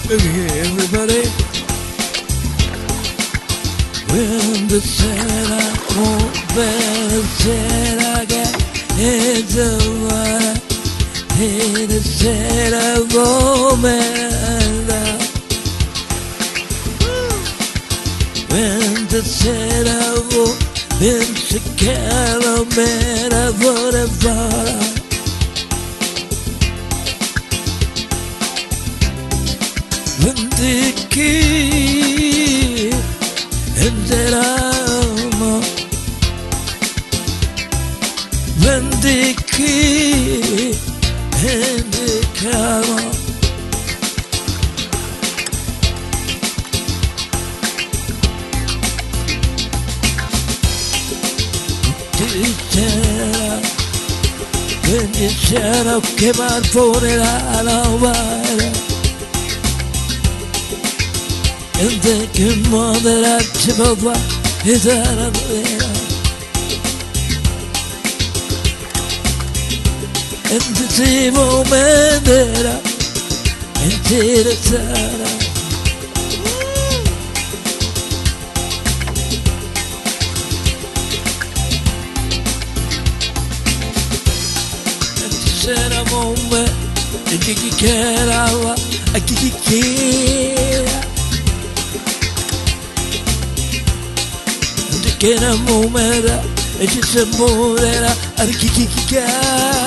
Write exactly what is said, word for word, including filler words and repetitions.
Everybody, when the said I won't better said I got it's a water. Hey, the said I won't better. When the said I won't been to Calamera for the water. When the key and that I'm when the key and the camera when you said I'll keep on phoning out of water. And thinking more that I tip over is out of there. And the same old man that I into the sun. And the said a moment, and you can't have a kiki. Che era momera e ci si muovera a chi chi chi